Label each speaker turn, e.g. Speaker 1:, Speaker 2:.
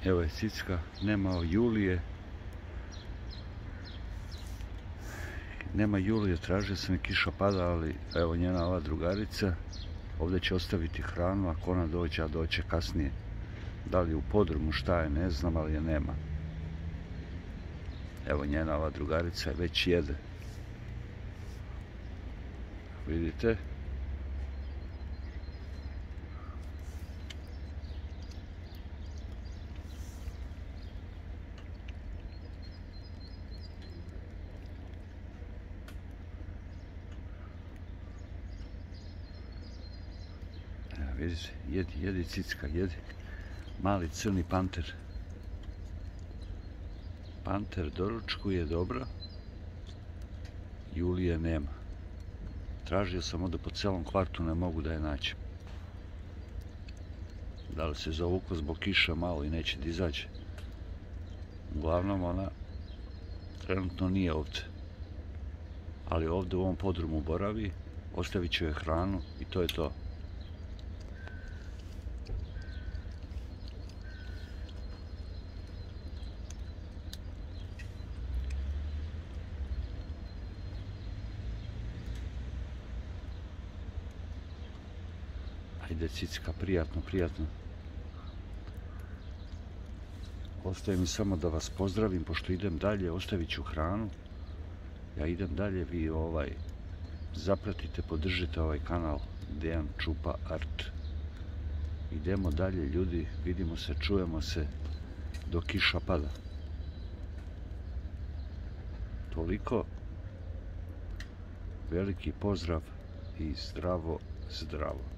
Speaker 1: Evo je Cicka, nema Julije. Nema Julije, tražio sam i kiša pada, ali evo njena ova drugarica. Ovdje će ostaviti hranu, ako ona dođe, a doće kasnije. Da li u podrumu, šta je, ne znam, ali je nema. Evo njena ova drugarica već jede. Vidite? Vidite, jedi Cicka, jedi. Mali crni panter. Panter doručkuje dobro. Julije nema. Tražio sam ovdje po celom kvartu, ne mogu da je nađem. Da li se zavukla zbog kiša malo i neće da izađe. Uglavnom ona trenutno nije ovdje. Ali ovdje u ovom podrumu boravi, ostavit ću joj hranu i to je to. Ajde Cicka, prijatno, prijatno. Ostaje mi samo da vas pozdravim, pošto idem dalje, ostavit ću hranu. Ja idem dalje, vi zapratite, podržite ovaj kanal Dejan Čupa Art. Idemo dalje ljudi, vidimo se, čujemo se dok kiša pada. Toliko, veliki pozdrav i zdravo, zdravo.